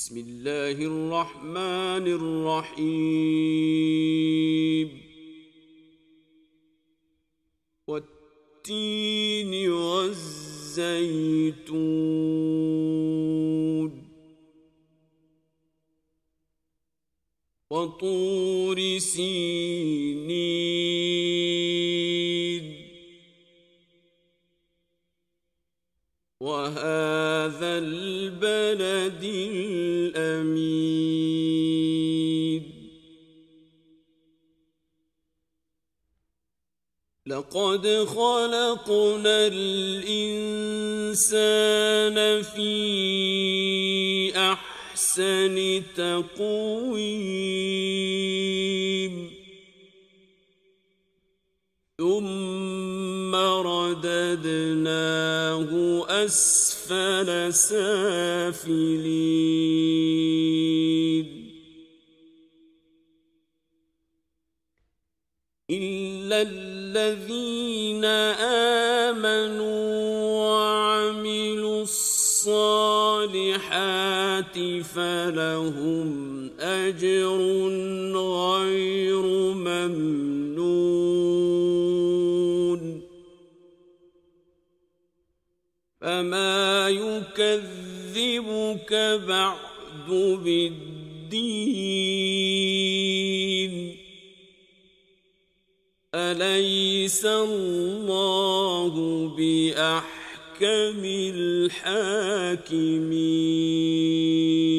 بسم الله الرحمن الرحيم والتين والزيتون وطور سينين وهذا البلد الأمين لقد خلقنا الإنسان في أحسن تقويم ثم رددناه أسفل سافلين إلا الذين آمنوا وعملوا الصالحات فلهم أجر غير ممنون فما يكذبك بعد بالدين أليس الله بأحكم الحاكمين